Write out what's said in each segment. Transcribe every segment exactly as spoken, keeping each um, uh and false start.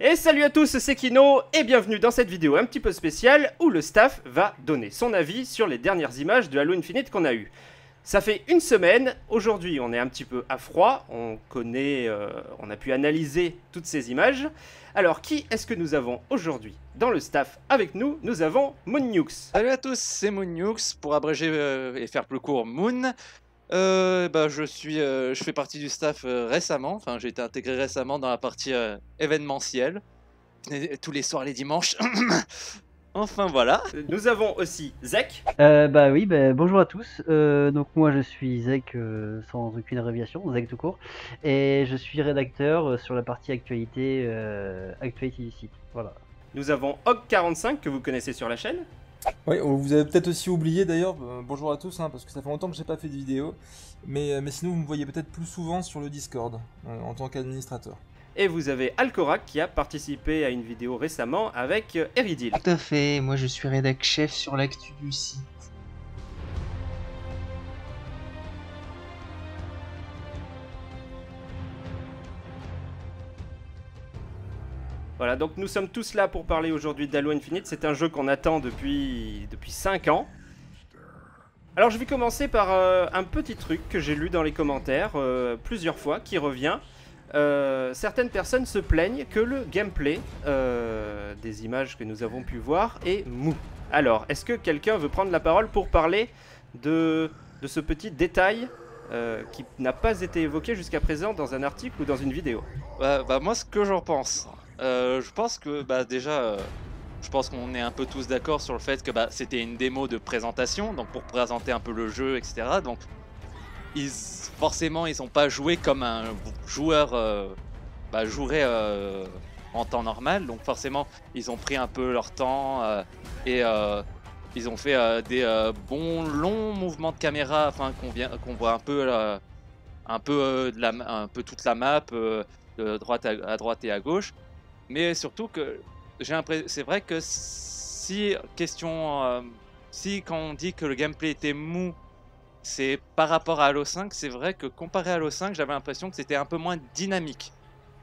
Et salut à tous, c'est Kino et bienvenue dans cette vidéo un petit peu spéciale où le staff va donner son avis sur les dernières images de Halo Infinite qu'on a eues. Ça fait une semaine, aujourd'hui on est un petit peu à froid, on connaît, euh, on a pu analyser toutes ces images. Alors qui est-ce que nous avons aujourd'hui dans le staff avec nous? Nous avons Moonnukes. Salut à tous, c'est Moonnukes, pour abréger euh, et faire plus court, Moon. Euh, bah, je, suis, euh, je fais partie du staff euh, récemment, enfin j'ai été intégré récemment dans la partie euh, événementielle, et, et tous les soirs, les dimanches. Enfin voilà. Nous avons aussi Zek. Euh, bah oui, bah, bonjour à tous. Euh, donc moi je suis Zek euh, sans aucune abréviation, Zek tout court, et je suis rédacteur euh, sur la partie actualité, euh, actualité du site. Voilà. Nous avons Hog quarante-cinq que vous connaissez sur la chaîne. Oui, vous avez peut-être aussi oublié d'ailleurs, euh, bonjour à tous, hein, parce que ça fait longtemps que j'ai pas fait de vidéo, mais, euh, mais sinon vous me voyez peut-être plus souvent sur le Discord, euh, en tant qu'administrateur. Et vous avez Alcorac qui a participé à une vidéo récemment avec euh, Eridil. Tout à fait, moi je suis rédac chef sur l'actu du site. Voilà, donc nous sommes tous là pour parler aujourd'hui d'Halo Infinite. C'est un jeu qu'on attend depuis, depuis cinq ans. Alors je vais commencer par euh, un petit truc que j'ai lu dans les commentaires euh, plusieurs fois, qui revient. Euh, certaines personnes se plaignent que le gameplay euh, des images que nous avons pu voir est mou. Alors, est-ce que quelqu'un veut prendre la parole pour parler de, de ce petit détail euh, qui n'a pas été évoqué jusqu'à présent dans un article ou dans une vidéo? Bah, bah moi ce que j'en pense, euh, je pense que bah, déjà, euh, je pense qu'on est un peu tous d'accord sur le fait que bah, c'était une démo de présentation, donc pour présenter un peu le jeu, et cetera. Donc ils, forcément ils n'ont pas joué comme un joueur euh, bah, jouerait euh, en temps normal, donc forcément ils ont pris un peu leur temps euh, et euh, ils ont fait euh, des euh, bons longs mouvements de caméra afin qu'on qu'on voit un peu, euh, un, peu, euh, de la, un peu toute la map euh, de droite à, à droite et à gauche, mais surtout que j'ai l'impression, c'est vrai que si question euh, si quand on dit que le gameplay était mou, c'est par rapport à Halo cinq, c'est vrai que comparé à Halo cinq, j'avais l'impression que c'était un peu moins dynamique.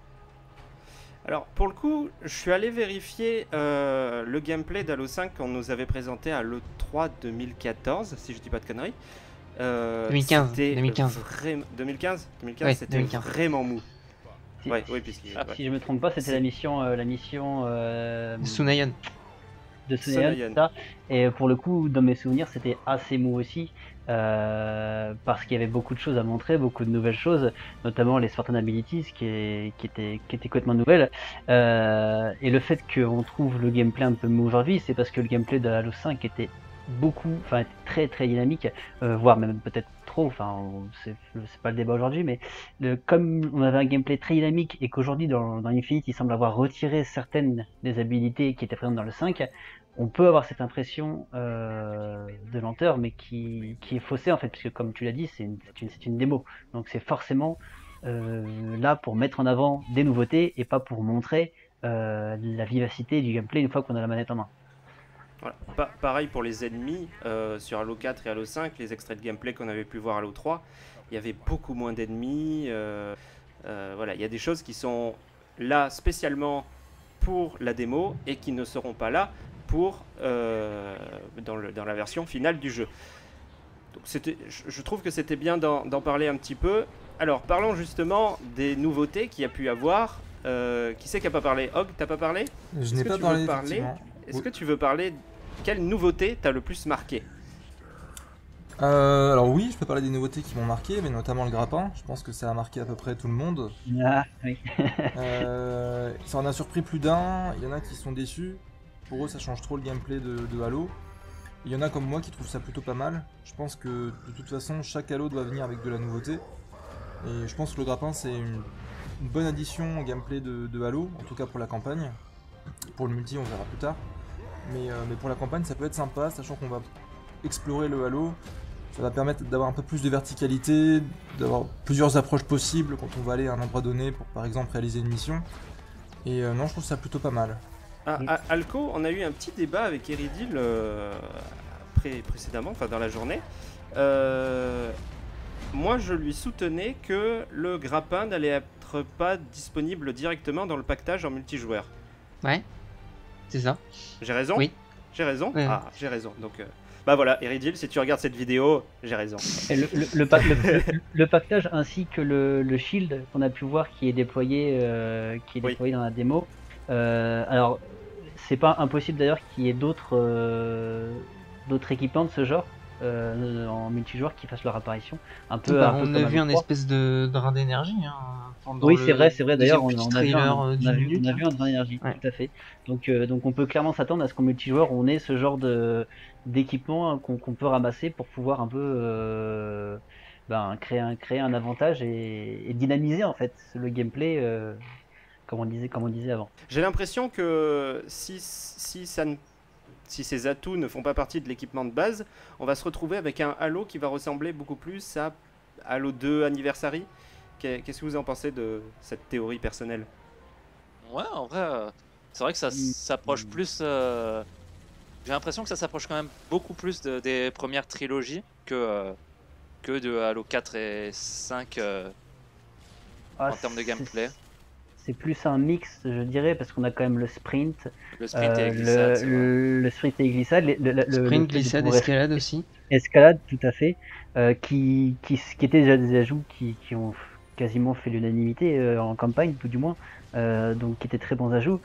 Alors pour le coup, je suis allé vérifier euh, le gameplay d'Halo cinq qu'on nous avait présenté à l'E trois deux mille quatorze, si je dis pas de conneries. Euh, deux mille quinze, deux mille quinze. Vra... deux mille quinze deux mille quinze, ouais, c'était deux mille quinze. vraiment mou. Si, Ouais, oui, puisque, ah, ouais. si je me trompe pas, c'était la mission, euh, la mission euh, Sunayan. de Sunayan, c'est ça. Et pour le coup, dans mes souvenirs, c'était assez mou aussi. Euh, parce qu'il y avait beaucoup de choses à montrer, beaucoup de nouvelles choses, notamment les Spartan Abilities qui, est, qui, étaient, qui étaient complètement nouvelles. Euh, et le fait qu'on trouve le gameplay un peu mou aujourd'hui, c'est parce que le gameplay de Halo cinq était beaucoup, enfin très très dynamique, euh, voire même peut-être trop, enfin c'est pas le débat aujourd'hui, mais le, comme on avait un gameplay très dynamique et qu'aujourd'hui dans, dans Infinite il semble avoir retiré certaines des habilités qui étaient présentes dans le cinq, on peut avoir cette impression euh, de lenteur, mais qui, qui est faussée en fait, puisque comme tu l'as dit, c'est une, une, une démo. Donc c'est forcément euh, là pour mettre en avant des nouveautés et pas pour montrer euh, la vivacité du gameplay une fois qu'on a la manette en main. Voilà. Pa pareil pour les ennemis, euh, sur Halo quatre et Halo cinq, les extraits de gameplay qu'on avait pu voir à Halo trois, il y avait beaucoup moins d'ennemis. Euh, euh, voilà, il y a des choses qui sont là spécialement pour la démo et qui ne seront pas là pour euh, dans, le, dans la version finale du jeu. Donc je, je trouve que c'était bien d'en parler un petit peu. Alors parlons justement des nouveautés qu'il y a pu avoir. Euh, qui c'est qui n'a pas parlé? Hog, t'as pas parlé? Je n'ai pas parlé, effectivement. Est-ce Oui. que tu veux parler? Quelle nouveauté t'as le plus marqué? Euh, alors oui, je peux parler des nouveautés qui m'ont marqué, mais notamment le grappin. Je pense que ça a marqué à peu près tout le monde. Ah, oui. euh, ça en a surpris plus d'un, il y en a qui sont déçus. Pour eux ça change trop le gameplay de, de Halo. Il y en a comme moi qui trouvent ça plutôt pas mal. Je pense que de toute façon chaque Halo doit venir avec de la nouveauté. Et je pense que le grappin c'est une, une bonne addition au gameplay de, de Halo, en tout cas pour la campagne. Pour le multi on verra plus tard. Mais, euh, mais pour la campagne ça peut être sympa, sachant qu'on va explorer le Halo. Ça va permettre d'avoir un peu plus de verticalité, d'avoir plusieurs approches possibles quand on va aller à un endroit donné pour par exemple réaliser une mission. Et euh, non, je trouve ça plutôt pas mal. Ah, à Alco, on a eu un petit débat avec Eridil euh, pré précédemment, enfin dans la journée. Euh, moi, je lui soutenais que le grappin n'allait être n'être pas disponible directement dans le pactage en multijoueur. Ouais, c'est ça. J'ai raison? Oui. J'ai raison? Ouais. Ah, j'ai raison. Donc, euh... bah voilà, Eridil, si tu regardes cette vidéo, j'ai raison. Et le, le, le, pa- le, le, le pactage ainsi que le, le shield qu'on a pu voir qui est déployé, euh, qui est Oui. déployé dans la démo. Euh, alors, c'est pas impossible d'ailleurs qu'il y ait d'autres euh, d'autres équipements de ce genre euh, en multijoueur qui fassent leur apparition. Un peu. Bah, un peu on comme a un vu un V trois. espèce de drain d'énergie. Hein, pendant Oui, le c'est vrai, c'est vrai. D'ailleurs, on, deuxième on petit a vu un, trailer, on euh, a d'une vu, minute, on a là. vu un drain d'énergie, Ouais. tout à fait. Donc, euh, donc, on peut clairement s'attendre à ce qu'en multijoueur, on ait ce genre de d'équipement hein, qu'on qu'on peut ramasser pour pouvoir un peu euh, ben, créer un créer un avantage et, et dynamiser en fait le gameplay, euh, comme on disait, comme on disait avant. J'ai l'impression que si, si, ça ne, si ces atouts ne font pas partie de l'équipement de base, on va se retrouver avec un Halo qui va ressembler beaucoup plus à Halo deux Anniversary. Qu'est- Qu'est-ce que vous en pensez de cette théorie personnelle? Ouais, en vrai, euh, c'est vrai que ça s'approche plus. euh, J'ai l'impression que ça s'approche quand même beaucoup plus de- des premières trilogies que, euh, que de Halo quatre et cinq euh, Ah, en termes de c'est- gameplay. C'est plus un mix, je dirais, parce qu'on a quand même le sprint, Le sprint et euh, les glissades, le, c'est vrai. le, le sprint et les glissades, le, le, le- le Sprint, fait de glissade, pouvoir escalade aussi. escalade, tout à fait, euh, qui, qui, qui étaient déjà des ajouts qui, qui ont quasiment fait l'unanimité euh, en campagne, tout du moins, euh, donc qui étaient très bons ajouts.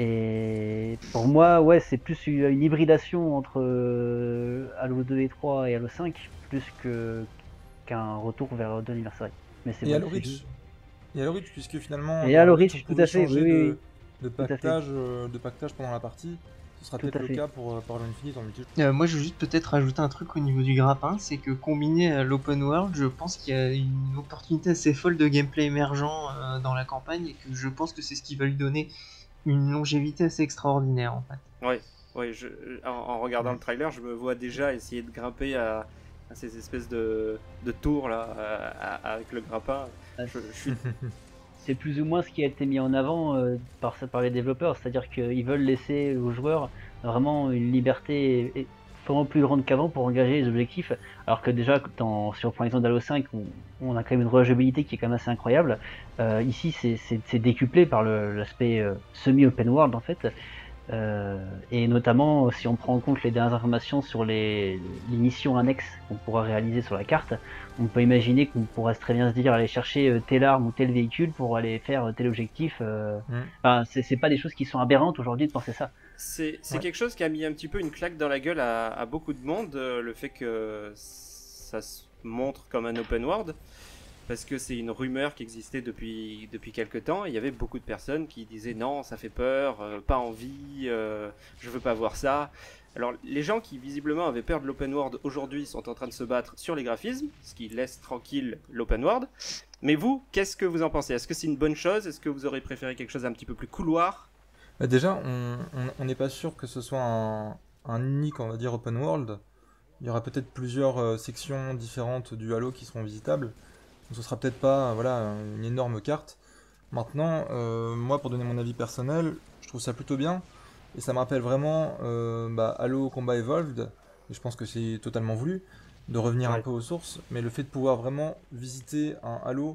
Et pour moi, ouais, c'est plus une, une hybridation entre euh, Halo deux et trois et Halo cinq, plus que qu'un retour vers Halo deux Anniversary. Mais c'est Et vrai, Halo c'est Reach. juste- Et Halo Reach, puisque finalement, Et dans Halo Halo Reach, Reach, on tout pouvait à fait, changer oui, oui, de, de, tout à fait. pactage, euh, de pactage pendant la partie. Ce sera Tout peut-être à le fait. cas pour, euh, pour Halo Infinite en multi. Euh, moi, je veux juste peut-être rajouter un truc au niveau du grappin, c'est que combiné à l'open world, je pense qu'il y a une opportunité assez folle de gameplay émergent euh, dans la campagne et que je pense que c'est ce qui va lui donner une longévité assez extraordinaire en fait. Oui, oui je, en, en regardant Ouais. le trailer, je me vois déjà essayer de grimper à, à ces espèces de, de tours là, à- à- avec le grappin. Ah, Je, je suis... C'est plus ou moins ce qui a été mis en avant euh, par, par les développeurs, c'est-à-dire qu'ils veulent laisser aux joueurs vraiment une liberté et- et vraiment plus grande qu'avant pour engager les objectifs, alors que déjà dans, si on prend l'exemple d'Halo cinq, on, on a quand même une rejouabilité qui est quand même assez incroyable. Euh, ici, c'est- c'est c'est décuplé par le- l'aspect euh, semi-open world en fait. Euh, et notamment, si on prend en compte les dernières informations sur les, les missions annexes qu'on pourra réaliser sur la carte, on peut imaginer qu'on pourrait très bien se dire aller chercher euh, telle arme ou tel véhicule pour aller faire euh, tel objectif. Euh... Mm. Enfin, c'est c'est pas des choses qui sont aberrantes aujourd'hui de penser ça. C'est c'est Ouais. quelque chose qui a mis un petit peu une claque dans la gueule à, à beaucoup de monde, euh, le fait que ça se montre comme un open world, parce que c'est une rumeur qui existait depuis, depuis quelques temps. Il y avait beaucoup de personnes qui disaient non, ça fait peur, euh, pas envie, euh, je veux pas voir ça. Alors les gens qui visiblement avaient peur de l'open world aujourd'hui sont en train de se battre sur les graphismes, ce qui laisse tranquille l'open world. Mais vous, qu'est-ce que vous en pensez? Est-ce que c'est une bonne chose? Est-ce que vous aurez préféré quelque chose un petit peu plus couloir? Bah déjà, on on- on n'est pas sûr que ce soit un, un unique, on va dire, open world. Il y aura peut-être plusieurs euh, sections différentes du Halo qui seront visitables. Donc ce sera peut-être pas euh, voilà, une énorme carte. Maintenant, euh, moi, pour donner mon avis personnel, je trouve ça plutôt bien. Et ça me rappelle vraiment euh, bah, Halo Combat Evolved. Et je pense que c'est totalement voulu de revenir un Ouais. peu aux sources. Mais le fait de pouvoir vraiment visiter un Halo.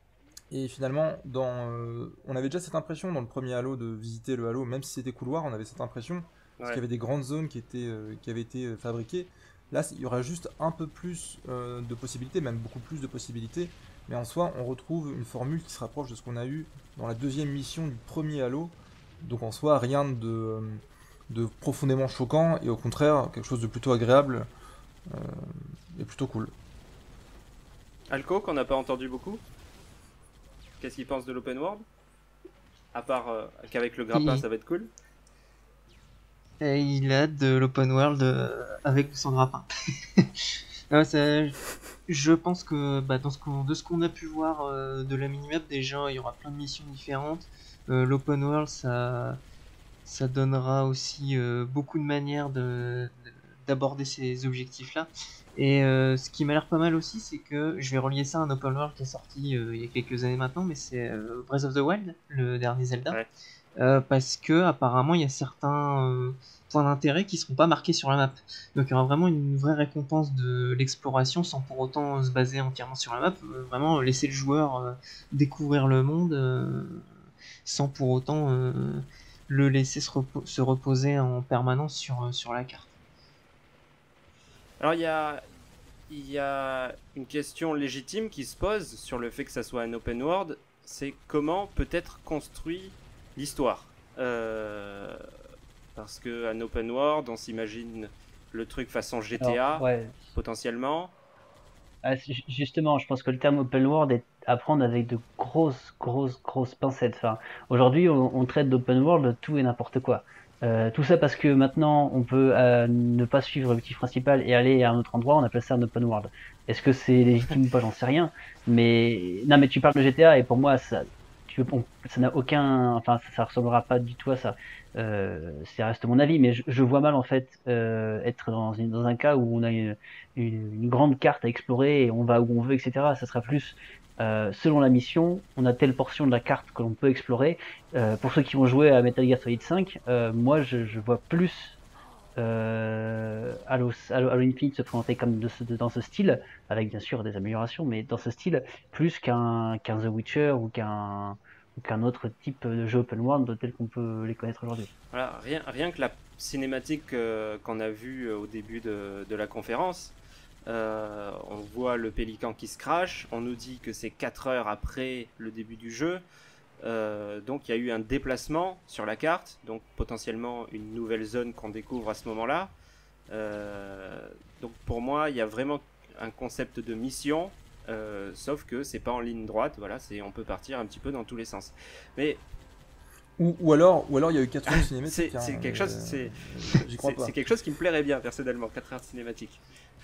Et finalement, dans, euh, on avait déjà cette impression dans le premier Halo de visiter le Halo, même si c'était couloir, on avait cette impression, parce Ouais. qu'il y avait des grandes zones qui, étaient, euh, qui avaient été euh, fabriquées. Là, il y aura juste un peu plus euh, de possibilités, même beaucoup plus de possibilités, mais en soi, on retrouve une formule qui se rapproche de ce qu'on a eu dans la deuxième mission du premier Halo. Donc en soi, rien de, euh, de profondément choquant, et au contraire, quelque chose de plutôt agréable euh, et plutôt cool. Alco, qu'on n'a pas entendu beaucoup, qu'est-ce qu'il pense de l'open world? À part euh, qu'avec le grappin, Il- ça va être cool. Et il a de l'open world euh, avec son grappin. Non, ça- je pense que bah, dans ce qu'on- de ce qu'on a pu voir euh, de la minimap, déjà il y aura plein de missions différentes. Euh, L'open world, ça, ça donnera aussi euh, beaucoup de manières de- d'aborder ces objectifs-là. Et euh, ce qui m'a l'air pas mal aussi, c'est que je vais relier ça à un open world qui est sorti euh, il y a quelques années maintenant, mais c'est euh, Breath of the Wild, le dernier Zelda. Ouais. euh, parce que apparemment il y a certains euh, points d'intérêt qui seront pas marqués sur la map. Donc il y aura vraiment une vraie récompense de l'exploration sans pour autant se baser entièrement sur la map, euh, vraiment laisser le joueur euh, découvrir le monde euh, sans pour autant euh, le laisser se, repo se reposer en permanence sur, sur la carte. Alors il y a, il y a une question légitime qui se pose sur le fait que ça soit un open world, c'est comment peut être construit l'histoire. Euh, parce qu'un open world, on s'imagine le truc façon G T A, Alors, ouais. potentiellement. Ah, justement, je pense que le terme open world est à prendre avec de grosses, grosses, grosses pincettes. Enfin, aujourd'hui, on, on traite d'open world tout et n'importe quoi. Euh, tout ça parce que maintenant, on peut euh, ne pas suivre l'objectif principal et aller à un autre endroit, on appelle ça un open world. Est-ce que c'est légitime ou pas, j'en sais rien. Mais non, mais tu parles de G T A et pour moi, ça, tu, on, ça n'a aucun, enfin, ça, ça ressemblera pas du tout à ça. Euh, c'est reste mon avis, mais je, je vois mal en fait euh, être dans, une, dans un cas où on a une, une, une grande carte à explorer et on va où on veut, et cetera. Ça sera plus euh, selon la mission, on a telle portion de la carte que l'on peut explorer. Euh, pour ceux qui ont joué à Metal Gear Solid cinq, euh, moi je, je vois plus euh, Halo, Halo, Halo Infinite se présenter comme de ce, de, dans ce style, avec bien sûr des améliorations, mais dans ce style, plus qu'un qu'un The Witcher ou qu'un qu'un autre type de jeu open world tel qu'on peut les connaître aujourd'hui. Voilà, rien, rien que la cinématique euh, qu'on a vue au début de, de la conférence, euh, on voit le pélican qui se crache, on nous dit que c'est quatre heures après le début du jeu, euh, donc il y a eu un déplacement sur la carte, donc potentiellement une nouvelle zone qu'on découvre à ce moment-là. Euh, donc pour moi, il y a vraiment un concept de mission. Euh, sauf que c'est pas en ligne droite, voilà, c'est on peut partir un petit peu dans tous les sens. Mais ou, ou alors, ou alors il y a eu quatre heures de cinématique. C'est hein, quelque chose, euh, c'est quelque chose qui me plairait bien personnellement, quatre heures de cinématique.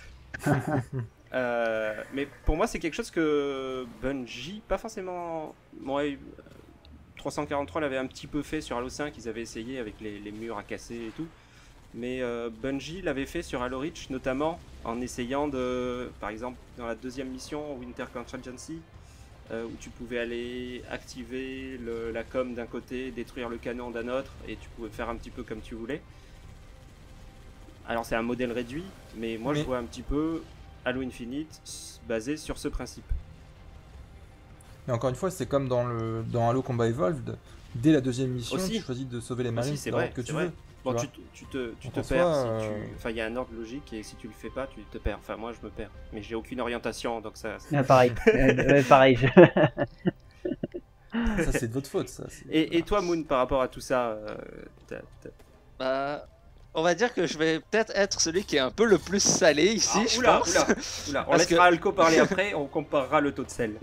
euh, mais pour moi, c'est quelque chose que Bungie, pas forcément. Bon, ouais, trois cent quarante-trois l'avait un petit peu fait sur Halo cinq, ils avaient essayé avec les, les murs à casser et tout. Mais euh, Bungie l'avait fait sur Halo Reach, notamment en essayant de, par exemple, dans la deuxième mission, Winter Contingency, euh, où tu pouvais aller activer le, la com d'un côté, détruire le canon d'un autre, et tu pouvais faire un petit peu comme tu voulais. Alors c'est un modèle réduit, mais moi mais... je vois un petit peu Halo Infinite basé sur ce principe. Mais encore une fois, c'est comme dans, le, dans Halo Combat Evolved, dès la deuxième mission, aussi. tu choisis de sauver les marines c'est vrai, que tu vrai. veux. Bon, tu, tu te, tu te perds si tu... Enfin, il y a un ordre logique et si tu le fais pas, tu te perds. Enfin, moi, je me perds. Mais j'ai aucune orientation, donc ça... Ah, pareil. euh, pareil. Ça, c'est de votre faute, ça. Et, et toi, Moon, par rapport à tout ça euh, t'as, t'as... Bah, on va dire que je vais peut-être être celui qui est un peu le plus salé ici, ah, je oula, pense. Oula, oula. On Parce laissera que... Alco parler après, on comparera le taux de sel.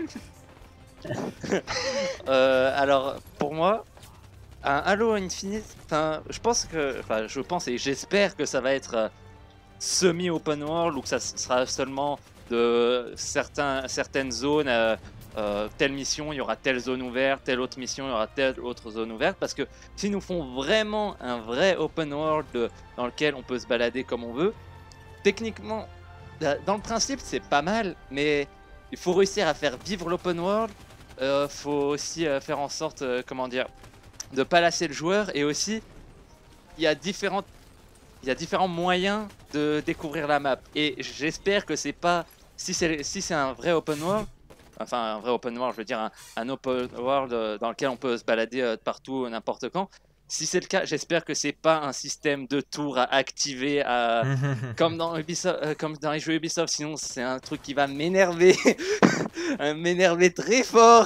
euh, alors, pour moi... Un Halo Infinite, je pense que, enfin, je pense et j'espère que ça va être euh, semi-open world ou que ça sera seulement de certains, certaines zones, euh, euh, telle mission, il y aura telle zone ouverte, telle autre mission, il y aura telle autre zone ouverte. Parce que s'ils nous font vraiment un vrai open world de, dans lequel on peut se balader comme on veut, techniquement, dans le principe, c'est pas mal, mais il faut réussir à faire vivre l'open world. Il euh, faut aussi euh, faire en sorte, euh, comment dire, de pas lasser le joueur, et aussi il y a différentes il y a différents moyens de découvrir la map, et j'espère que c'est pas si c'est si c'est un vrai open world, enfin un vrai open world, je veux dire un, un open world dans lequel on peut se balader de partout n'importe quand. Si c'est le cas, j'espère que c'est pas un système de tours à activer à... comme, dans Ubisoft, euh, comme dans les jeux Ubisoft, sinon c'est un truc qui va m'énerver, m'énerver très fort.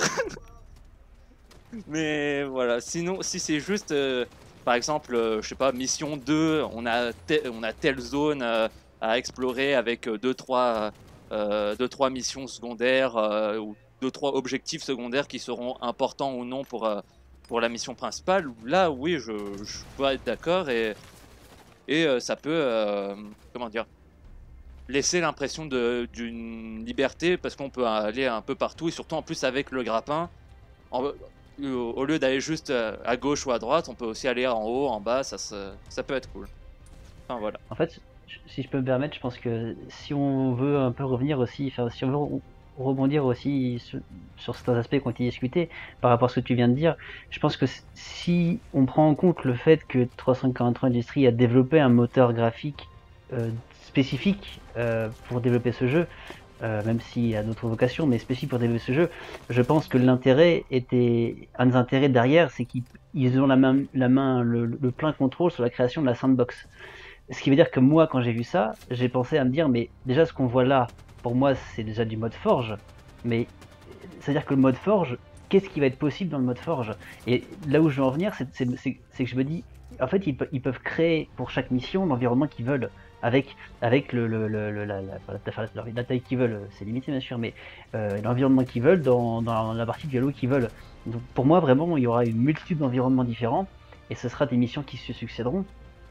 Mais voilà, sinon, si c'est juste, euh, par exemple, euh, je sais pas, mission deux, on a, on a telle zone euh, à explorer avec deux trois euh, euh, missions secondaires euh, ou deux trois objectifs secondaires qui seront importants ou non pour, euh, pour la mission principale, là, oui, je, je peux être d'accord, et, et euh, ça peut, euh, comment dire, laisser l'impression d'une liberté, parce qu'on peut aller un peu partout, et surtout en plus avec le grappin. En, au lieu d'aller juste à gauche ou à droite, on peut aussi aller en haut, en bas, ça, ça, ça peut être cool. Enfin voilà. En fait, si je peux me permettre, je pense que si on veut un peu revenir aussi, enfin, si on veut rebondir aussi sur, sur certains aspects qui ont été discutés par rapport à ce que tu viens de dire. Je pense que si on prend en compte le fait que trois cent quarante-trois Industries a développé un moteur graphique euh, spécifique euh, pour développer ce jeu, euh, même s'il y a d'autres vocations, mais spécifique pour développer ce jeu, je pense que l'intérêt était, un des intérêts derrière, c'est qu'ils ont la main, la main le, le plein contrôle sur la création de la sandbox. Ce qui veut dire que moi, quand j'ai vu ça, j'ai pensé à me dire, mais déjà ce qu'on voit là, pour moi, c'est déjà du mode Forge, mais c'est-à-dire que le mode Forge, qu'est-ce qui va être possible dans le mode Forge? Et là où je veux en venir, c'est que je me dis, en fait, ils, ils peuvent créer pour chaque mission l'environnement qu'ils veulent, avec, avec le, le, le, le, la, la, la, la taille qu'ils veulent, c'est limité bien sûr, mais euh, l'environnement qu'ils veulent dans, dans la partie du Halo qu'ils veulent. Donc pour moi, vraiment, il y aura une multitude d'environnements différents, et ce sera des missions qui se succéderont.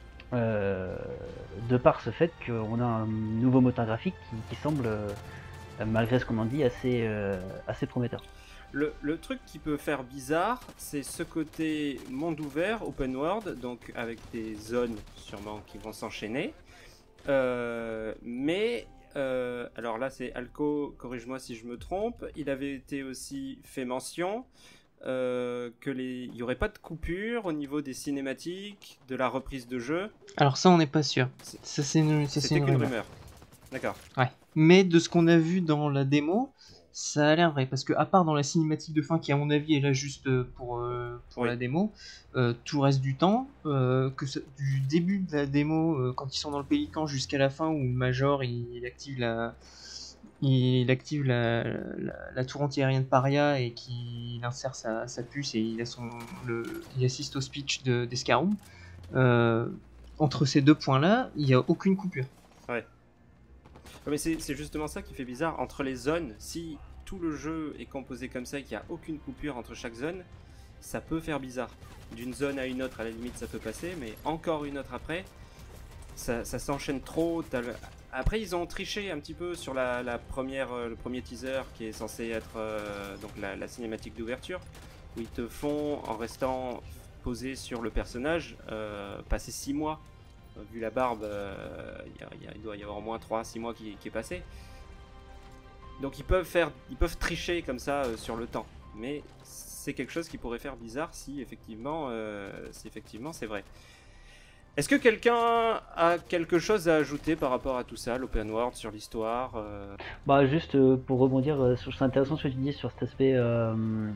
Euh, de par ce fait qu'on a un nouveau moteur graphique qui, qui semble, euh, malgré ce qu'on en dit, assez, euh, assez prometteur. Le, le truc qui peut faire bizarre, c'est ce côté monde ouvert, open world, donc avec des zones sûrement qui vont s'enchaîner. Euh, mais, euh, alors là c'est Alco, corrige-moi si je me trompe, il avait été aussi fait mention Euh, que les, il y aurait pas de coupure au niveau des cinématiques, de la reprise de jeu. Alors ça, on n'est pas sûr. Ça, c'est une, C'était une qu'une rumeur. rumeur. D'accord. Ouais. Mais de ce qu'on a vu dans la démo, ça a l'air vrai. Parce que à part dans la cinématique de fin, qui à mon avis est là juste pour, euh, pour oui. la démo, euh, tout reste du temps, euh, que ce, du début de la démo, euh, quand ils sont dans le Pélican, jusqu'à la fin où le Major il, il active la... il active la, la, la tour anti-aérienne Paria et qu'il insère sa, sa puce et il, a son, le, il assiste au speech d'Escaroum. De, euh, entre ces deux points-là, il n'y a aucune coupure. Ouais. Mais c'est justement ça qui fait bizarre. Entre les zones, si tout le jeu est composé comme ça et qu'il n'y a aucune coupure entre chaque zone, ça peut faire bizarre. D'une zone à une autre, à la limite, ça peut passer, mais encore une autre après, ça, ça s'enchaîne trop. Après, ils ont triché un petit peu sur la, la première, euh, le premier teaser qui est censé être euh, donc la, la cinématique d'ouverture, où ils te font, en restant posé sur le personnage, euh, passer six mois. Euh, vu la barbe, euh, y a, y a, il doit y avoir au moins trois à six mois qui, qui est passé. Donc ils peuvent faire, ils peuvent tricher comme ça euh, sur le temps. Mais c'est quelque chose qui pourrait faire bizarre si effectivement, euh, si effectivement c'est vrai. Est-ce que quelqu'un a quelque chose à ajouter par rapport à tout ça, l'open world, sur l'histoire euh... Bah juste euh, pour rebondir, euh, c'est intéressant ce que tu dis sur cet aspect euh,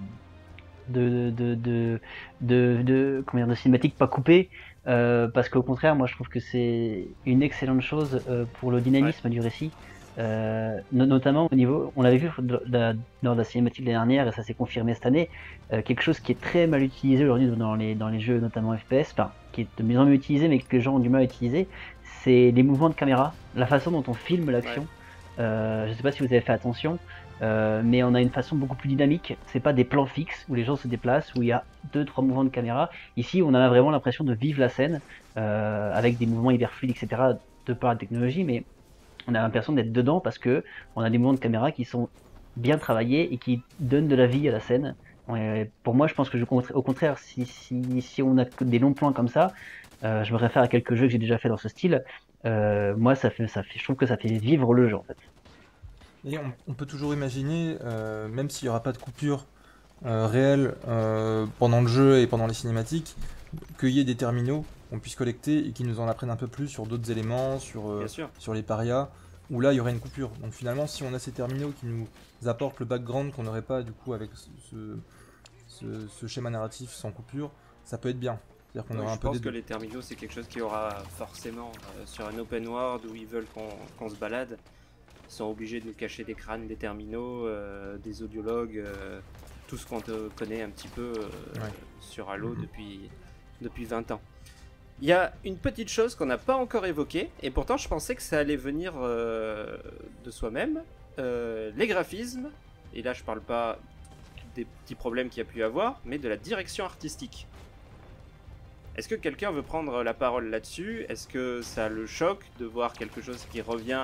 de, de, de, de, de, comment dire, de cinématique pas coupée, euh, parce qu'au contraire, moi je trouve que c'est une excellente chose euh, pour le dynamisme ouais. du récit. Euh, notamment au niveau, on l'avait vu dans la cinématique de l'année dernière et ça s'est confirmé cette année, euh, quelque chose qui est très mal utilisé aujourd'hui dans les, dans les jeux notamment F P S, enfin qui est de mieux en mieux utilisé mais que les gens ont du mal à utiliser, c'est les mouvements de caméra, la façon dont on filme l'action. Ouais. Euh, je sais pas si vous avez fait attention, euh, mais on a une façon beaucoup plus dynamique, c'est pas des plans fixes où les gens se déplacent, où il y a deux trois mouvements de caméra. Ici on a vraiment l'impression de vivre la scène euh, avec des mouvements hyper fluides, et cetera de par la technologie, mais on a l'impression d'être dedans parce que on a des mouvements de caméra qui sont bien travaillés et qui donnent de la vie à la scène. Et pour moi, je pense que je, au contraire, si, si, si on a des longs plans comme ça, euh, je me réfère à quelques jeux que j'ai déjà fait dans ce style. Euh, moi, ça fait, ça fait, je trouve que ça fait vivre le jeu en fait. Et on, on peut toujours imaginer, euh, même s'il n'y aura pas de coupure euh, réelle euh, pendant le jeu et pendant les cinématiques, qu'il y ait des terminaux qu'on puisse collecter et qui nous en apprennent un peu plus sur d'autres éléments, sur, euh, sur les parias, où là il y aurait une coupure. Donc finalement, si on a ces terminaux qui nous apportent le background qu'on n'aurait pas du coup avec ce, ce, ce schéma narratif sans coupure, ça peut être bien. Oui, qu'on aura un je peu pense que les terminaux c'est quelque chose qui aura forcément euh, sur un open world où ils veulent qu'on qu'on se balade. Ils sont obligés de nous cacher des crânes, des terminaux, euh, des audiologues, euh, tout ce qu'on connaît un petit peu euh, ouais. sur Halo mmh. depuis, depuis vingt ans. Il y a une petite chose qu'on n'a pas encore évoquée, et pourtant je pensais que ça allait venir euh, de soi-même, euh, les graphismes, et là je parle pas des petits problèmes qu'il y a pu y avoir, mais de la direction artistique. Est-ce que quelqu'un veut prendre la parole là-dessus? Est-ce que ça le choque de voir quelque chose qui revient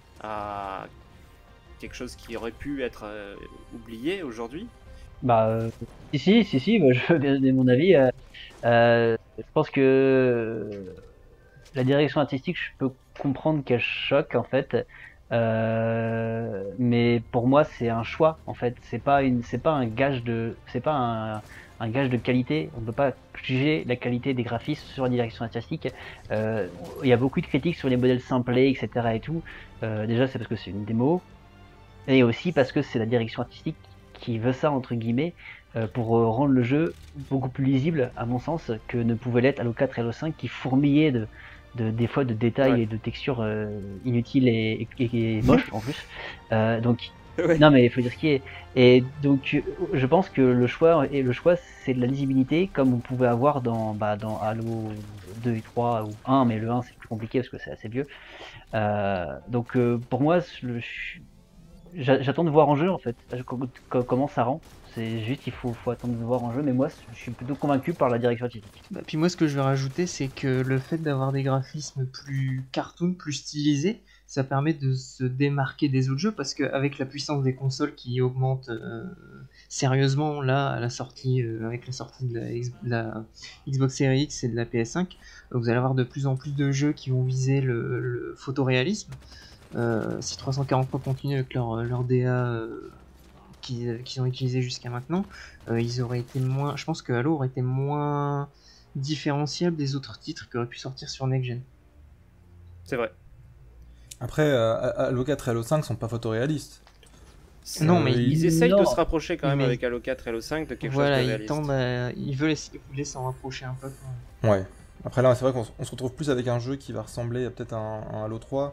à quelque chose qui aurait pu être euh, oublié aujourd'hui? Bah, euh, si, si, si, si, bah, je veux bien donner mon avis. Euh, euh, je pense que la direction artistique, je peux comprendre qu'elle choque en fait, Euh, mais pour moi, c'est un choix en fait. C'est pas une, c'est pas un gage de, c'est pas un, un gage de qualité. On peut pas juger la qualité des graphismes sur la direction artistique. Euh, Il y a beaucoup de critiques sur les modèles simplés, et cetera et tout. Euh, déjà, c'est parce que c'est une démo, et aussi parce que c'est la direction artistique qui veut ça entre guillemets euh, pour euh, rendre le jeu beaucoup plus lisible, à mon sens, que ne pouvait l'être Halo quatre et Halo cinq qui fourmillaient de de, des fois de détails Ouais. et de textures euh, inutiles et, et, et moches en plus. Euh, donc, Ouais. non mais il faut dire ce qui est. Et donc, je pense que le choix, et le choix, c'est de la lisibilité, comme on pouvait avoir dans, bah, dans Halo deux et trois ou un, mais le un c'est plus compliqué parce que c'est assez vieux. Euh, donc, euh, pour moi, le, j'attends de voir en jeu en fait comment ça rend. C'est juste il faut, faut attendre de voir en jeu, mais moi je suis plutôt convaincu par la direction artistique. Bah, puis moi ce que je vais rajouter c'est que le fait d'avoir des graphismes plus cartoon, plus stylisés, ça permet de se démarquer des autres jeux parce qu'avec la puissance des consoles qui augmente euh, sérieusement là à la sortie, euh, avec la sortie de la, X, de la Xbox Series X et de la P S cinq, vous allez avoir de plus en plus de jeux qui vont viser le, le photoréalisme. Euh, si trois cent quarante-trois continue avec leur, leur D A euh, qu'ils qu'ils ont utilisé jusqu'à maintenant, euh, ils auraient été moins. Je pense que Halo aurait été moins différenciable des autres titres qui auraient pu sortir sur Next Gen. C'est vrai. Après, euh, Halo quatre et Halo cinq sont pas photoréalistes. Non, mais ils, ils essayent non. de se rapprocher quand même Mais... avec Halo quatre et Halo cinq de quelque voilà, chose de ils réaliste. tendent à... ils veulent essayer de s'en rapprocher un peu. Quoi. Ouais. Après là, c'est vrai qu'on on se retrouve plus avec un jeu qui va ressembler à peut-être un, un Halo trois.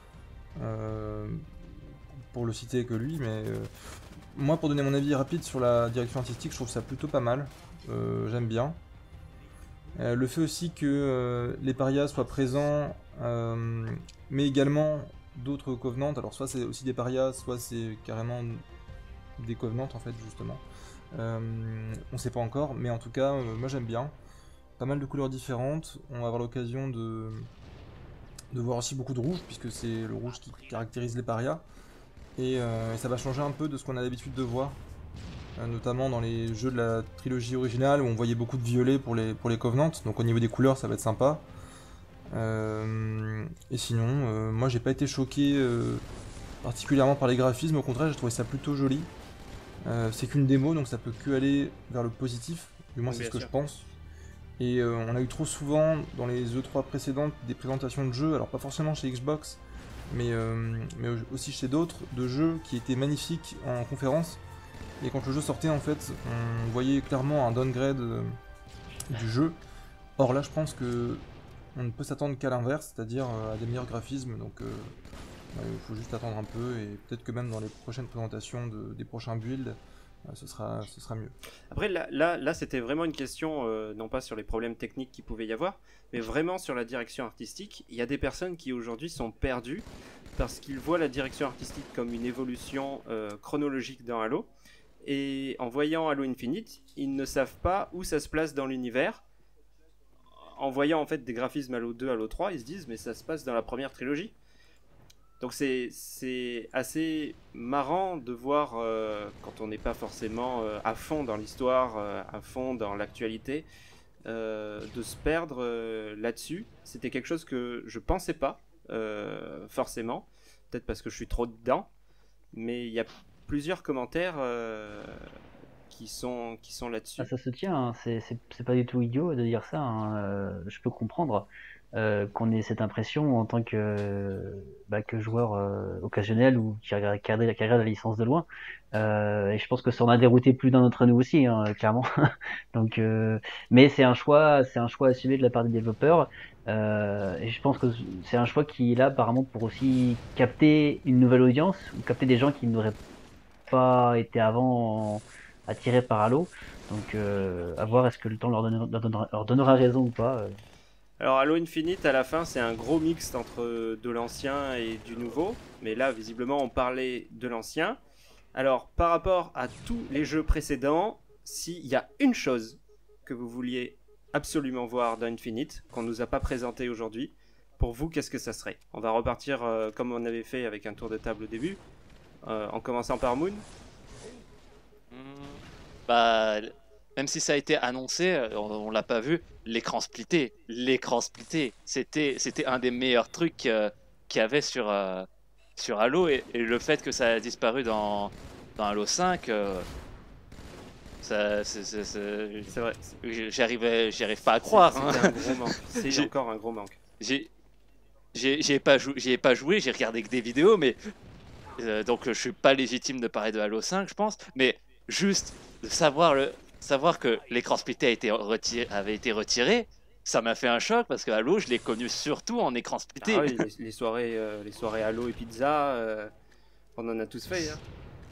Euh, pour le citer que lui, mais euh, moi pour donner mon avis rapide sur la direction artistique, je trouve ça plutôt pas mal, euh, j'aime bien. Euh, le fait aussi que euh, les parias soient présents, euh, mais également d'autres Covenants, alors soit c'est aussi des parias, soit c'est carrément des Covenants en fait justement. Euh, on sait pas encore, mais en tout cas, euh, moi j'aime bien. Pas mal de couleurs différentes, on va avoir l'occasion de... de voir aussi beaucoup de rouge, puisque c'est le rouge qui caractérise les parias. Et, euh, et ça va changer un peu de ce qu'on a l'habitude de voir, euh, notamment dans les jeux de la trilogie originale, où on voyait beaucoup de violet pour les, pour les Covenants, donc au niveau des couleurs ça va être sympa. Euh, et sinon, euh, moi j'ai pas été choqué euh, particulièrement par les graphismes, au contraire j'ai trouvé ça plutôt joli. Euh, c'est qu'une démo, donc ça peut que aller vers le positif, du moins c'est ce que je pense. Et euh, on a eu trop souvent dans les E trois précédentes des présentations de jeux, alors pas forcément chez Xbox, mais, euh, mais aussi chez d'autres, de jeux qui étaient magnifiques en conférence. Et quand le jeu sortait, en fait, on voyait clairement un downgrade euh, du jeu. Or là, je pense que on ne peut s'attendre qu'à l'inverse, c'est-à-dire euh, à des meilleurs graphismes. Donc il euh, faut juste attendre un peu, et peut-être que même dans les prochaines présentations de, des prochains builds, Ce sera, ce sera mieux. Après, là, là, là c'était vraiment une question, euh, non pas sur les problèmes techniques qu'il pouvait y avoir, mais vraiment sur la direction artistique. Il y a des personnes qui aujourd'hui sont perdues parce qu'ils voient la direction artistique comme une évolution euh, chronologique dans Halo. Et en voyant Halo Infinite, ils ne savent pas où ça se place dans l'univers. En voyant en fait des graphismes Halo deux, Halo trois, ils se disent mais ça se passe dans la première trilogie. Donc c'est, c'est assez marrant de voir, euh, quand on n'est pas forcément euh, à fond dans l'histoire, euh, à fond dans l'actualité, euh, de se perdre euh, là-dessus. C'était quelque chose que je pensais pas, euh, forcément. Peut-être parce que je suis trop dedans. Mais il y a plusieurs commentaires euh, qui sont, qui sont là-dessus. Ah, ça se tient, hein. c'est, c'est, c'est pas du tout idiot de dire ça. Hein. Euh, je peux comprendre. Euh, qu'on ait cette impression en tant que, bah, que joueur euh, occasionnel ou qui regarde, qui regarde la licence de loin. Euh, et je pense que ça en a dérouté plus d'un d'entre nous aussi, hein, clairement. Donc, euh, mais c'est un choix, c'est un choix assumé de la part des développeurs. Euh, et je pense que c'est un choix qui est là apparemment pour aussi capter une nouvelle audience ou capter des gens qui n'auraient pas été avant attirés par Halo. Donc, euh, à voir est-ce que le temps leur donnera, leur donnera, leur donnera raison ou pas. Euh. Alors Halo Infinite à la fin c'est un gros mix entre de l'ancien et du nouveau, mais là visiblement on parlait de l'ancien. Alors par rapport à tous les jeux précédents, s'il y a une chose que vous vouliez absolument voir dans Infinite, qu'on nous a pas présenté aujourd'hui, pour vous qu'est-ce que ça serait? On va repartir euh, comme on avait fait avec un tour de table au début, euh, en commençant par Moon. Mmh, bah... Même si ça a été annoncé, on, on l'a pas vu, l'écran splitté, l'écran splitté, c'était, c'était un des meilleurs trucs euh, qu'il y avait sur, euh, sur Halo et, et le fait que ça a disparu dans, dans Halo cinq, euh, ça, c'est, c'est, c'est... C'est vrai. J'arrivais, j'y arrive pas à croire. C'est Hein. un gros manque. C'est J'ai- encore un gros manque. J'ai, j'ai, j'ai pas joué, j'y ai pas joué, j'ai regardé que des vidéos, mais euh, donc je suis pas légitime de parler de Halo cinq, je pense. Mais juste de savoir le, savoir que l'écran splitté a été retiré, avait été retiré, ça m'a fait un choc parce que Halo, je l'ai connu surtout en écran splitté. Ah oui, les, les soirées, euh, les soirées Halo et pizza, euh, on en a tous fait. Hein.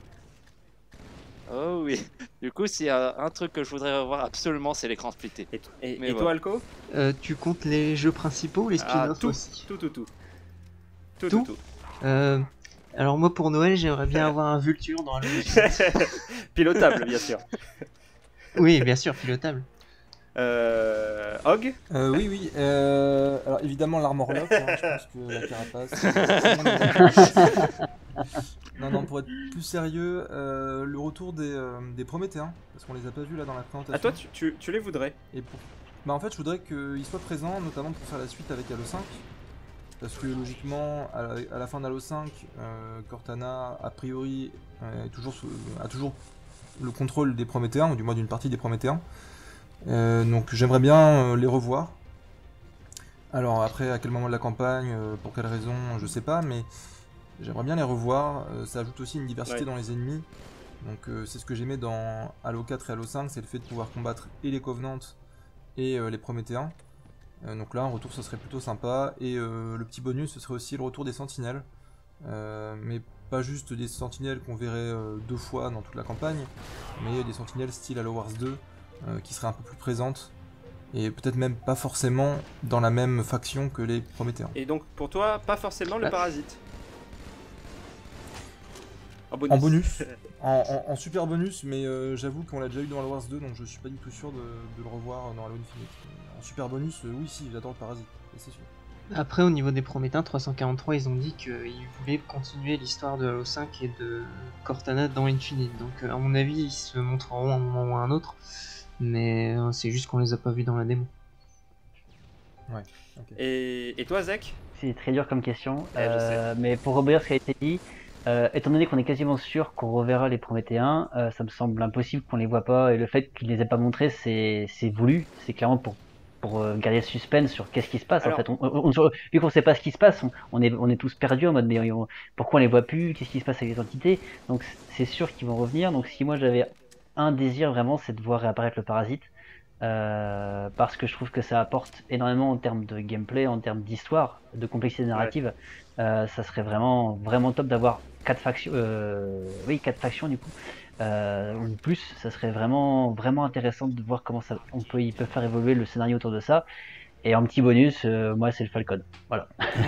Oh oui. Du coup, s'il y a un truc que je voudrais revoir absolument, c'est l'écran splitté. Et, et, Mais et voilà. toi, Alco? Euh, tu comptes les jeux principaux ou les Ah, spin-offs tout, aussi? tout, tout, tout. Tout, Tout tout, tout. Euh, alors moi pour Noël j'aimerais bien avoir un Vulture dans Halo Infinite. Pilotable, bien sûr. Oui, bien sûr, pilotable. Euh, Hog? Euh, oui, oui. Euh, alors évidemment l'armor lock, hein, je pense que la carapace. non, non, pour être plus sérieux, euh, le retour des, euh, des Prométhéens, parce qu'on les a pas vus là dans la présentation. À toi, tu, tu, tu les voudrais? Et pour... Bah en fait, je voudrais qu'ils soient présents, notamment pour faire la suite avec Halo cinq. Parce que logiquement, à la, à la fin d'Halo cinq, euh, Cortana, a priori, euh, est toujours sous- a toujours le contrôle des Prométhéens, ou du moins d'une partie des Prométhéens. Euh, donc j'aimerais bien euh, les revoir. Alors après, à quel moment de la campagne, euh, pour quelle raison, je sais pas, mais j'aimerais bien les revoir. Euh, ça ajoute aussi une diversité Ouais. dans les ennemis. Donc euh, c'est ce que j'aimais dans Halo quatre et Halo cinq, c'est le fait de pouvoir combattre et les Covenants et euh, les Prométhéens. Euh, donc là, un retour, ce serait plutôt sympa. Et euh, le petit bonus, ce serait aussi le retour des Sentinelles. Euh, mais pas juste des Sentinelles qu'on verrait euh, deux fois dans toute la campagne, mais des Sentinelles style Halo Wars deux, euh, qui seraient un peu plus présentes. Et peut-être même pas forcément dans la même faction que les Prométhéens. Et donc, pour toi, pas forcément le Bah. parasite. En bonus. En bonus, en, en- en super bonus, mais euh, j'avoue qu'on l'a déjà eu dans Halo Wars deux, donc je suis pas du tout sûr de, de le revoir dans Halo Infinite. En super bonus, euh, oui, si, j'adore le parasite, c'est sûr. Après au niveau des Prométhéens, trois cent quarante-trois ils ont dit qu'ils voulaient continuer l'histoire de Halo cinq et de Cortana dans Infinite. Donc euh, à mon avis ils se montreront à un moment ou à un autre. Mais euh, c'est juste qu'on les a pas vus dans la démo. Et, et toi, Zach? C'est très dur comme question, Ouais, je euh, mais pour rebondir sur ce qui a été dit, euh, étant donné qu'on est quasiment sûr qu'on reverra les Prométhéens, euh, ça me semble impossible qu'on les voit pas, et le fait qu'ils les aient pas montrés, c'est c'est voulu, c'est clairement pour pour euh, garder le suspense sur qu'est-ce qui se passe. Alors- En fait, on, on- on- vu qu'on sait pas ce qui se passe, on, on est on est tous perdus en mode mais on- pourquoi on les voit plus, qu'est-ce qui se passe avec les entités. Donc c'est sûr qu'ils vont revenir. Donc si moi j'avais un désir vraiment, c'est de voir réapparaître le parasite. Euh, parce que je trouve que ça apporte énormément en termes de gameplay, en termes d'histoire, de complexité narrative. Euh, ça serait vraiment vraiment top d'avoir quatre factions, euh, oui quatre factions du coup, euh, ou plus. Ça serait vraiment vraiment intéressant de voir comment ça, on peut, ils peuvent faire évoluer le scénario autour de ça. Et en petit bonus, euh, moi c'est le Falcon. Voilà.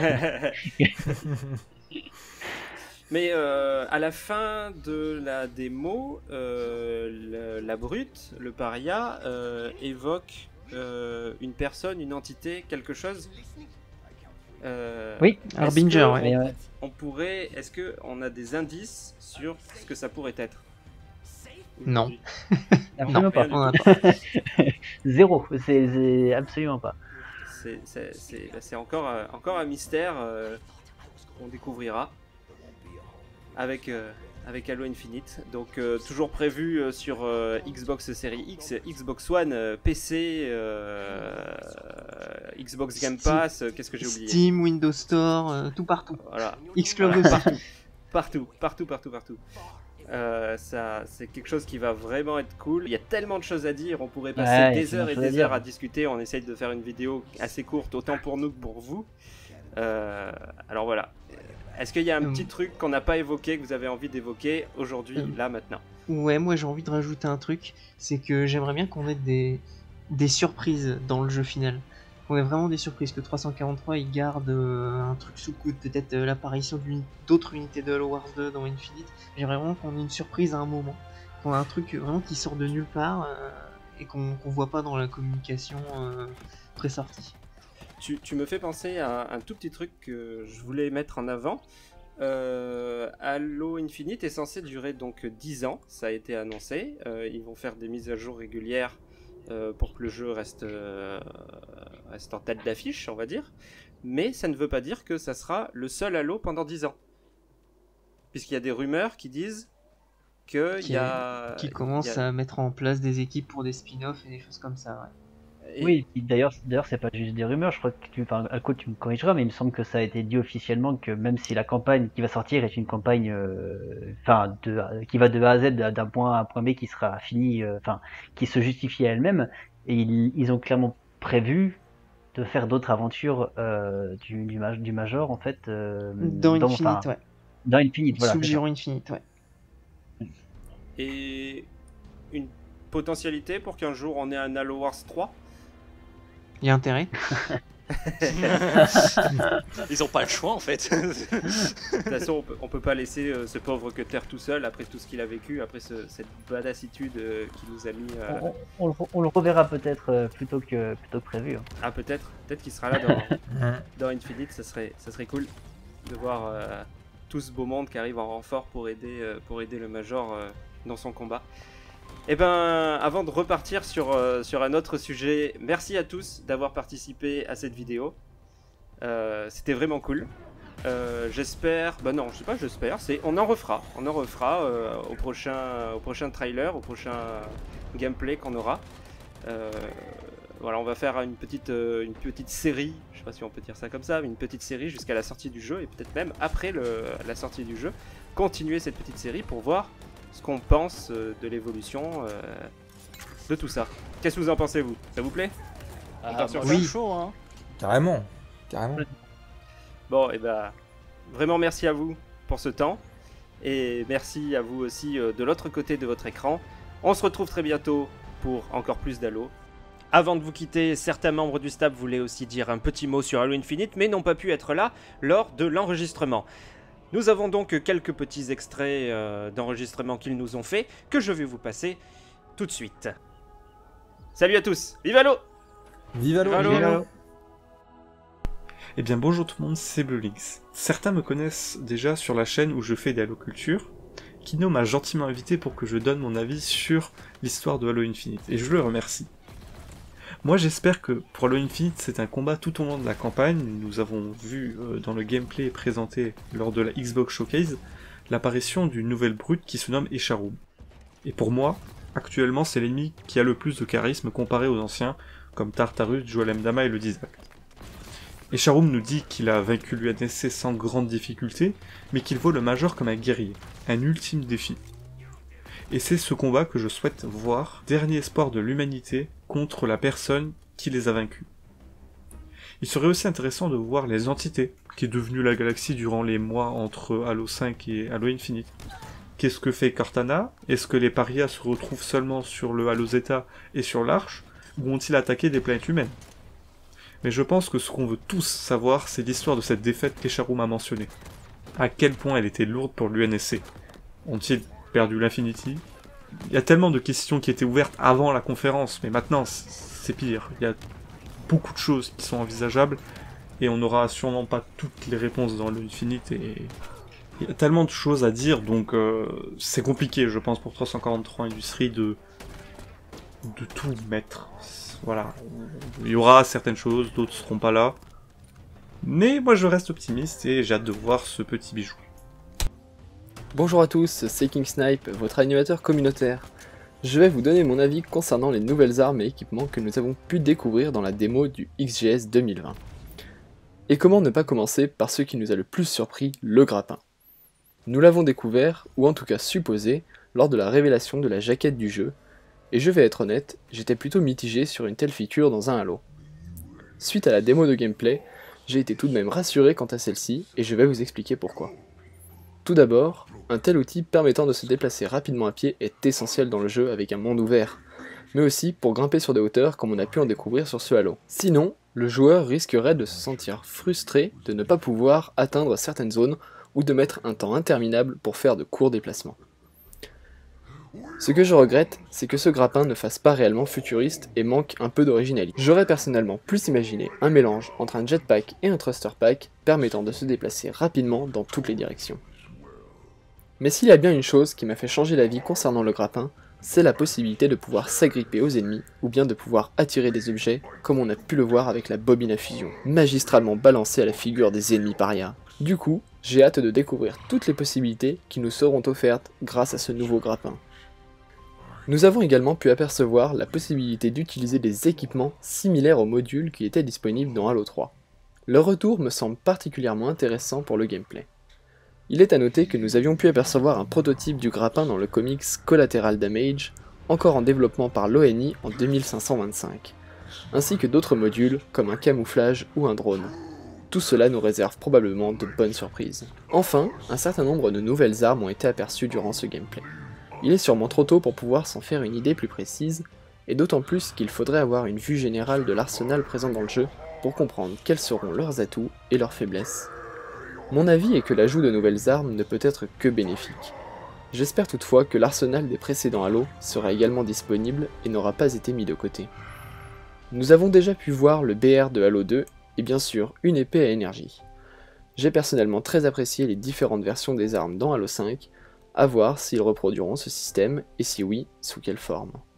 Mais euh, à la fin de la démo, euh, le- la brute, le paria, euh, évoque euh, une personne, une entité, quelque chose. Euh, Oui, est-ce Harbinger, que ouais. Mais, ouais. On pourrait. Est-ce que on a des indices sur ce que ça pourrait être? Non. aujourd'hui? Absolument pas. Rien du On a tout. pas. Zéro. C'est c'est absolument pas. C'est- C'est c'est- bah, c'est encore, euh, encore un mystère euh, qu'on découvrira avec, euh, avec Halo Infinite. Donc euh, toujours prévu euh, sur euh, Xbox Series X, Xbox One, euh, P C, euh, Xbox Game Steam- Pass, euh, qu'est-ce que j'ai oublié? Steam, Windows Store, euh, tout partout. Voilà, Xcloud aussi. partout, partout, partout, partout. Euh, ça, c'est quelque chose qui va vraiment être cool. Il y a tellement de choses à dire, on pourrait passer Ouais, il y a des tellement heures de et choses à des dire. heures à discuter. On essaye de faire une vidéo assez courte, autant pour nous que pour vous. Euh, alors voilà. Est-ce qu'il y a un Hum. petit truc qu'on n'a pas évoqué, que vous avez envie d'évoquer aujourd'hui, Hum. là, maintenant? Ouais, moi j'ai envie de rajouter un truc, c'est que j'aimerais bien qu'on ait des, des surprises dans le jeu final. Qu'on ait vraiment des surprises, que trois cent quarante-trois il garde euh, un truc sous le coude, peut-être euh, l'apparition d'uni- d'autres unités de Halo Wars deux dans Infinite. J'aimerais vraiment qu'on ait une surprise à un moment, qu'on ait un truc vraiment qui sort de nulle part euh, et qu'on qu'on voit pas dans la communication euh, pré-sortie. Tu, tu me fais penser à un tout petit truc que je voulais mettre en avant. Euh, Halo Infinite est censé durer donc dix ans, ça a été annoncé. Euh, ils vont faire des mises à jour régulières euh, pour que le jeu reste, euh, reste en tête d'affiche, on va dire. Mais ça ne veut pas dire que ça sera le seul Halo pendant dix ans. puisqu'il y a des rumeurs qui disent que Qui, il y a... qui commence il y a- à mettre en place des équipes pour des spin-offs et des choses comme ça. Ouais. et- Oui, et d'ailleurs, d'ailleurs, c'est pas juste des rumeurs. Je crois que tu, enfin, Alco, tu me corrigeras, mais il me semble que ça a été dit officiellement que même si la campagne qui va sortir est une campagne, euh, enfin, de, qui va de A à Z, d'un point A à un point B, qui sera fini, euh, enfin, qui se justifie à elle-même, et ils, ils ont clairement prévu de faire d'autres aventures euh, du, du, ma- du Major, en fait, euh, Dans Infinite, enfin, ouais. dans Infinite, voilà. Sous le c'est ça. giron Infinite, ouais. et une potentialité pour qu'un jour on ait un Halo Wars trois. Il y a intérêt. Ils ont pas le choix en fait. De toute façon, on peut, on peut pas laisser euh, ce pauvre Cutter tout seul après tout ce qu'il a vécu, après ce- cette badassitude euh, qui nous a mis. euh, On, on le- on le reverra peut-être euh, plutôt que plutôt que prévu. hein. Ah, peut-être, peut-être qu'il sera là dans, dans Infinite, ça serait, ça serait cool de voir euh, tout ce beau monde qui arrive en renfort pour aider, euh, pour aider le Major euh, dans son combat. Et ben, avant de repartir sur, euh, sur un autre sujet, merci à tous d'avoir participé à cette vidéo. Euh, C'était vraiment cool. Euh, j'espère, bah non, je sais pas, j'espère, c'est, on en refera, on en refera euh, au prochain, au prochain trailer, au prochain gameplay qu'on aura. Euh, voilà, on va faire une petite, euh, une petite série, je sais pas si on peut dire ça comme ça, mais une petite série jusqu'à la sortie du jeu et peut-être même après le, la sortie du jeu, continuer cette petite série pour voir ce qu'on pense euh, de l'évolution euh, de tout ça. Qu'est-ce que vous en pensez, vous? Ça vous plaît? Ah, part sur moi, ça je suis chaud, hein. Carrément, carrément. Bon, et ben, vraiment merci à vous pour ce temps. Et merci à vous aussi euh, de l'autre côté de votre écran. On se retrouve très bientôt pour encore plus d'Halo. Avant de vous quitter, certains membres du staff voulaient aussi dire un petit mot sur Halo Infinite, mais n'ont pas pu être là lors de l'enregistrement. Nous avons donc quelques petits extraits euh, d'enregistrement qu'ils nous ont fait, que je vais vous passer tout de suite. Salut à tous, vive Halo! Vive Halo! Halo. Vive Halo. Eh bien bonjour tout le monde, c'est BlueLinks. Certains me connaissent déjà sur la chaîne où je fais des Halo Culture. Kino m'a gentiment invité pour que je donne mon avis sur l'histoire de Halo Infinite, et je le remercie. Moi j'espère que pour Halo Infinite c'est un combat tout au long de la campagne. Nous avons vu euh, dans le gameplay présenté lors de la Xbox Showcase l'apparition d'une nouvelle brute qui se nomme Escharum. Et pour moi, actuellement c'est l'ennemi qui a le plus de charisme comparé aux anciens comme Tartarus, Joel Mdama et le Dizak. Escharum nous dit qu'il a vaincu l'U N S C sans grande difficulté, mais qu'il voit le Major comme un guerrier, un ultime défi. Et c'est ce combat que je souhaite voir, dernier espoir de l'humanité contre la personne qui les a vaincus. Il serait aussi intéressant de voir les entités, qui est devenue la galaxie durant les mois entre Halo cinq et Halo Infinite. Qu'est-ce que fait Cortana? Est-ce que les parias se retrouvent seulement sur le Halo Zeta et sur l'Arche, ou ont-ils attaqué des planètes humaines? Mais je pense que ce qu'on veut tous savoir, c'est l'histoire de cette défaite qu'Escharum a mentionnée. À quel point elle était lourde pour l'U N S C. Ont-ils perdu l'Infinity? Il y a tellement de questions qui étaient ouvertes avant la conférence, mais maintenant c'est pire. Il y a beaucoup de choses qui sont envisageables, et on n'aura sûrement pas toutes les réponses dans l'Infinite, et il y a tellement de choses à dire, donc euh, c'est compliqué, je pense, pour trois cent quarante-trois Industries de, de tout mettre. Voilà, il y aura certaines choses, d'autres seront pas là. Mais moi je reste optimiste et j'ai hâte de voir ce petit bijou. Bonjour à tous, c'est King Snipe, votre animateur communautaire. Je vais vous donner mon avis concernant les nouvelles armes et équipements que nous avons pu découvrir dans la démo du X G S deux mille vingt. Et comment ne pas commencer par ce qui nous a le plus surpris, le grappin. Nous l'avons découvert, ou en tout cas supposé, lors de la révélation de la jaquette du jeu, et je vais être honnête, j'étais plutôt mitigé sur une telle feature dans un Halo. Suite à la démo de gameplay, j'ai été tout de même rassuré quant à celle-ci, et je vais vous expliquer pourquoi. Tout d'abord, un tel outil permettant de se déplacer rapidement à pied est essentiel dans le jeu avec un monde ouvert, mais aussi pour grimper sur des hauteurs comme on a pu en découvrir sur ce Halo. Sinon, le joueur risquerait de se sentir frustré de ne pas pouvoir atteindre certaines zones ou de mettre un temps interminable pour faire de courts déplacements. Ce que je regrette, c'est que ce grappin ne fasse pas réellement futuriste et manque un peu d'originalité. J'aurais personnellement plus imaginé un mélange entre un jetpack et un thruster pack permettant de se déplacer rapidement dans toutes les directions. Mais s'il y a bien une chose qui m'a fait changer d'avis concernant le grappin, c'est la possibilité de pouvoir s'agripper aux ennemis ou bien de pouvoir attirer des objets comme on a pu le voir avec la bobine à fusion, magistralement balancée à la figure des ennemis parias. Du coup, J'ai hâte de découvrir toutes les possibilités qui nous seront offertes grâce à ce nouveau grappin. Nous avons également pu apercevoir la possibilité d'utiliser des équipements similaires aux modules qui étaient disponibles dans Halo trois. Leur retour me semble particulièrement intéressant pour le gameplay. Il est à noter que nous avions pu apercevoir un prototype du grappin dans le comics Collateral Damage, encore en développement par l'O N I en deux mille cinq cent vingt-cinq, ainsi que d'autres modules comme un camouflage ou un drone. Tout cela nous réserve probablement de bonnes surprises. Enfin, un certain nombre de nouvelles armes ont été aperçues durant ce gameplay. Il est sûrement trop tôt pour pouvoir s'en faire une idée plus précise, et d'autant plus qu'il faudrait avoir une vue générale de l'arsenal présent dans le jeu pour comprendre quels seront leurs atouts et leurs faiblesses. Mon avis est que l'ajout de nouvelles armes ne peut être que bénéfique. J'espère toutefois que l'arsenal des précédents Halo sera également disponible et n'aura pas été mis de côté. Nous avons déjà pu voir le B R de Halo deux et bien sûr une épée à énergie. J'ai personnellement très apprécié les différentes versions des armes dans Halo cinq, à voir s'ils reproduiront ce système et si oui, sous quelle forme.